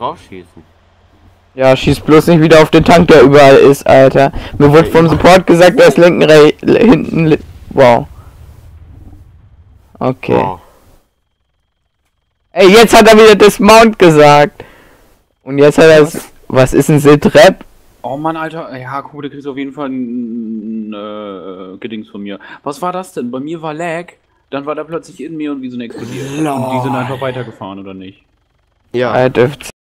drauf schießen. Ja, schieß bloß nicht wieder auf den Tank, der überall ist, Alter. Mir wurde vom Support gesagt, der ist hinten. Wow. Okay. Wow. Ey, jetzt hat er wieder Dismount gesagt. Und jetzt hat er es. Was ist ein Sitrep? Oh Mann, Alter. Ja, guck, der kriegt auf jeden Fall ein Gedings von mir. Was war das denn? Bei mir war Lag. Dann war der plötzlich in mir und wie so eine explodiert. Und die sind einfach weitergefahren, oder nicht? Ja. Er dürfte